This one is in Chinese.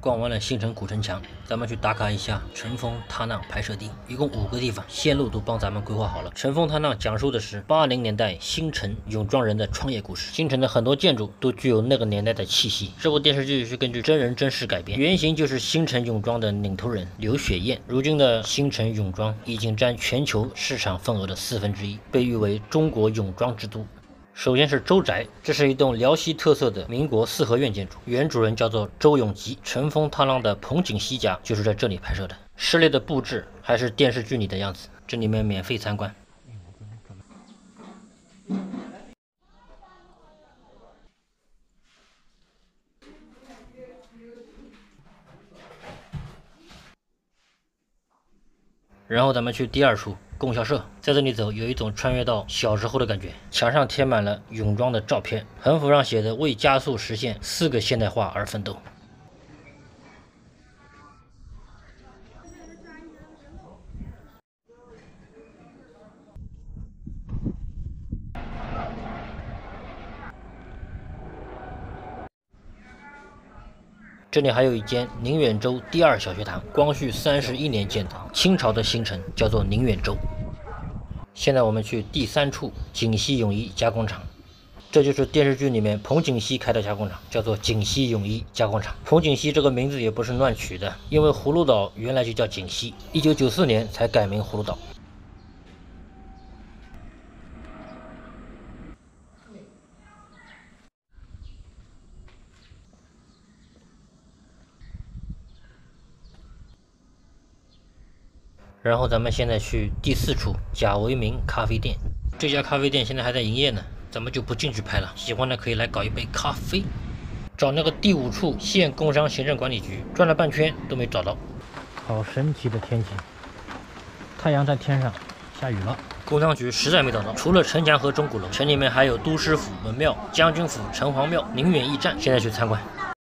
逛完了新城古城墙，咱们去打卡一下乘风踏浪拍摄地，一共5个地方，线路都帮咱们规划好了。乘风踏浪讲述的是80年代新城泳装人的创业故事，新城的很多建筑都具有那个年代的气息。这部电视剧是根据真人真事改编，原型就是新城泳装的领头人刘雪燕。如今的新城泳装已经占全球市场份额的1/4，被誉为中国泳装之都。首先是周宅，这是一栋辽西特色的民国4合院建筑，原主人叫做周永吉。乘风踏浪的彭锦熙家就是在这里拍摄的，室内的布置还是电视剧里的样子，这里面免费参观。然后咱们去第2处供销社，在这里走有一种穿越到小时候的感觉，墙上贴满了泳装的照片，横幅上写着为加速实现4个现代化而奋斗。这里还有一间宁远州第2小学堂，光绪31年建的，清朝的新城，叫做宁远州。现在我们去第3处锦溪泳衣加工厂，这就是电视剧里面彭锦熙开的加工厂，叫做锦溪泳衣加工厂。彭锦熙这个名字也不是乱取的，因为葫芦岛原来就叫锦溪，1994年才改名葫芦岛。然后咱们现在去第4处贾维明咖啡店，这家咖啡店现在还在营业呢，咱们就不进去拍了，喜欢的可以来搞一杯咖啡。找那个第5处县工商行政管理局，转了半圈都没找到。好神奇的天气，太阳在天上，下雨了。工商局实在没找到，除了城墙和钟鼓楼，城里面还有都师府、文庙、将军府、城隍庙、宁远驿站，现在去参观。